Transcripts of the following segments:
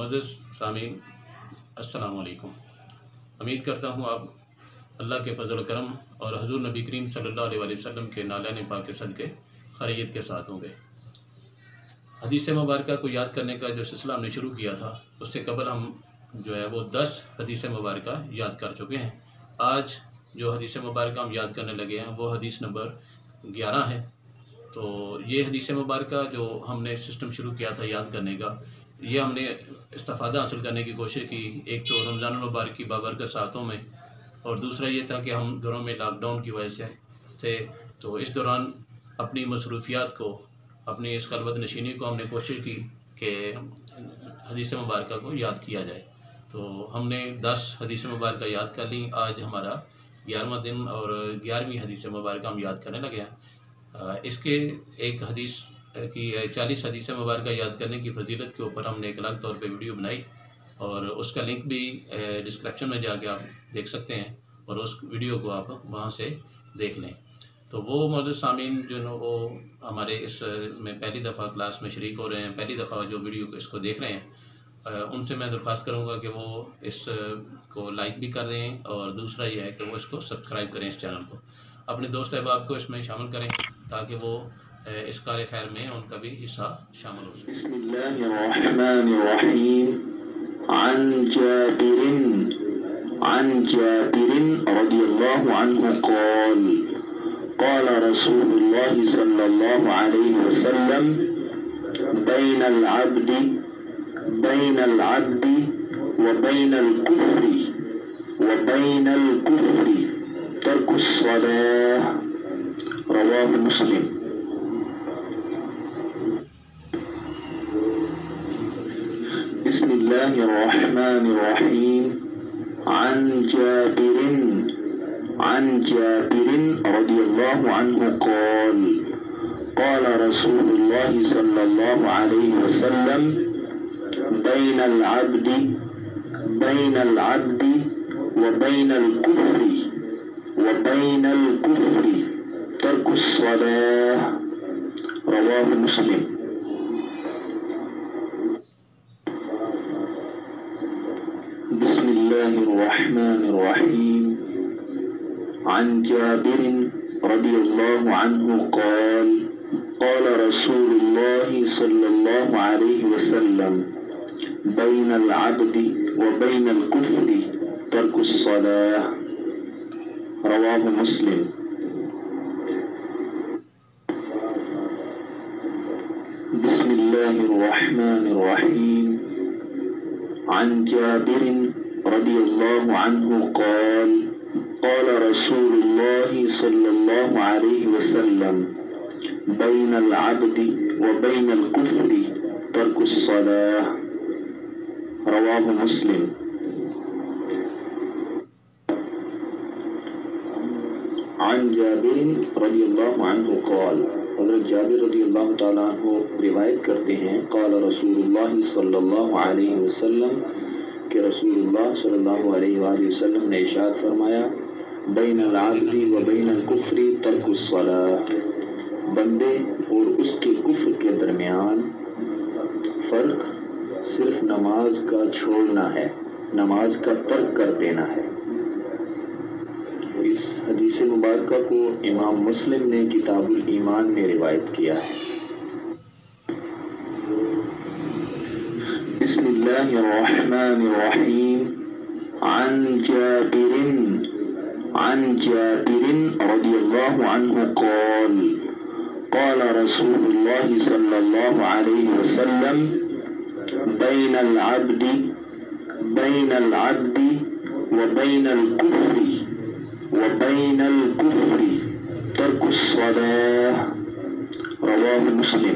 معزز سامعین، السلام علیکم۔ امید کرتا ہوں آپ اللہ کے فضل و کرم اور حضور نبی کریم صلی اللہ علیہ وآلہ وسلم کے نالین پاک کے صدقے خیریت کے ساتھ ہوں گے۔ حدیث مبارکہ کو یاد کرنے کا جو سلسلہ ہم نے شروع کیا تھا، اس سے قبل ہم جو ہے وہ 10 حدیث مبارکہ یاد کر چکے ہیں۔ آج جو حدیث مبارکہ ہم یاد کرنے لگے ہیں وہ حدیث نمبر 11 ہے۔ تو یہ حدیث مبارکہ جو ہم نے سسٹم شروع کیا تھا یاد کرنے کا، یہ ہم نے استفادہ حاصل کرنے کی کوشش کی، ایک تو رمضان المبارک کی بابرکت ساعتوں میں، اور دوسرا یہ تھا کہ ہم گھروں میں لاک ڈاؤن کی وجہ سے تھے، تو اس دوران اپنی مصروفیات کو، اپنی اس خلوت نشینی کو ہم نے کوشش کی کہ حدیث مبارکہ کو یاد کیا جائے۔ تو ہم نے 10 حدیث مبارکہ یاد کر لیں۔ آج ہمارا 11واں دن اور 11ویں حدیث مبارکہ ہم یاد کرنے لگے ہیں۔ اس کے ایک حدیث کی 40 حدیث مبارکہ یاد کرنے کی فضیلت کے اوپر ہم نے ایک الگ طور پہ ویڈیو بنائی، اور اس کا لنک بھی ڈسکرپشن میں جا کے آپ دیکھ سکتے ہیں، اور اس ویڈیو کو آپ وہاں سے دیکھ لیں۔ تو وہ معزز سامعین جو وہ ہمارے اس میں پہلی دفعہ کلاس میں شریک ہو رہے ہیں، پہلی دفعہ جو ویڈیو اس کو دیکھ رہے ہیں، ان سے میں درخواست کروں گا کہ وہ اس کو لائک بھی کر دیں، اور دوسرا یہ ہے کہ وہ اس کو سبسکرائب کریں، اس چینل کو، اپنے دوست احباب کو اس میں شامل کریں تاکہ وہ اس کار خیر میں ان کا بھی حصہ شامل ہو سکے۔ بسم اللہ الرحمن الرحیم۔ عن جابر رضی اللہ عنہ قال قال رسول اللہ صلی اللہ علیہ وسلم بین العبد وبین الكفر ترک الصلاة، رواہ مسلم۔ بسم اللہ الرحمن الرحیم۔ عن جابر رضی اللہ عنہ قال قال رسول اللہ صلی اللہ علیہ وسلم بین العبد وبین الكفر ترک الصلاة، رواہ مسلم۔ بسم اللہ الرحمن الرحیم۔ عن جابر رضی اللہ عنہ قال قال رسول اللہ صلی اللہ علیہ وسلم بین العبد وبین الكفر ترک الصلاة، رواہ مسلم۔ بسم اللہ الرحمن الرحیم۔ عن جابر رضی اللہ عنہ قال قال رسول اللہ صلی اللہ علیہ وسلم بین العبد وبین الكفر ترک الصلاة، رواہ مسلم۔ عن جابر رضی اللہ عنہ قال، حضرت جابر رضی اللہ تعالیٰ عنہ روایت کرتے ہیں، قال رسول اللہ صلی اللہ علیہ وسلم کہ رسول اللہ صلی اللہ علیہ وآلہ وسلم نے ارشاد فرمایا، بین العبد و بین الکفر ترک الصلاة، بندے اور اس کے کفر کے درمیان فرق صرف نماز کا چھوڑنا ہے، نماز کا ترک کر دینا ہے۔ اس حدیث مبارکہ کو امام مسلم نے کتاب الایمان میں روایت کیا ہے۔ بسم اللہ الرحمن الرحیم۔ عن جابر رضی اللہ عنہ قال قال رسول اللہ صلی اللہ علیہ وسلم بین العبد وبین الكفر ترک الصلاة، رواہ مسلم۔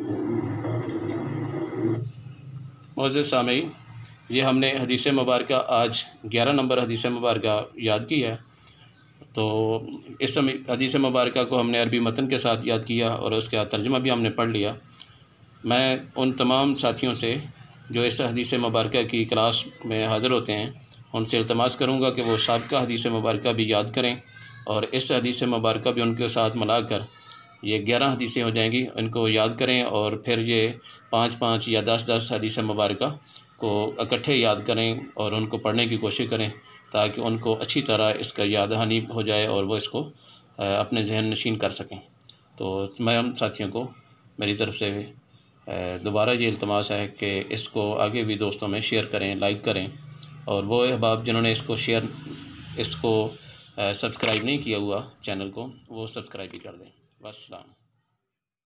معزز سامعین، یہ ہم نے حدیث مبارکہ آج 11 نمبر حدیث مبارکہ یاد کی ہے۔ تو اس حدیث مبارکہ کو ہم نے عربی متن کے ساتھ یاد کیا، اور اس کا ترجمہ بھی ہم نے پڑھ لیا۔ میں ان تمام ساتھیوں سے جو اس حدیث مبارکہ کی کلاس میں حاضر ہوتے ہیں، ان سے التماس کروں گا کہ وہ سابقہ حدیث مبارکہ بھی یاد کریں، اور اس حدیث مبارکہ بھی ان کے ساتھ ملا کر یہ 11 حدیثیں ہو جائیں گی، ان کو یاد کریں، اور پھر یہ 5 یا 10 حدیث مبارکہ کو اکٹھے یاد کریں اور ان کو پڑھنے کی کوشش کریں تاکہ ان کو اچھی طرح اس کا یاد دہانی ہو جائے اور وہ اس کو اپنے ذہن نشین کر سکیں۔ تو تمام ساتھیوں کو میری طرف سے دوبارہ یہ التماس ہے کہ اس کو آگے بھی دوستوں میں شیئر کریں، لائک کریں، اور وہ احباب جنہوں نے اس کو سبسکرائب نہیں کیا ہوا چینل کو، وہ سبسکرائب بھی کر دیں۔ والسلام۔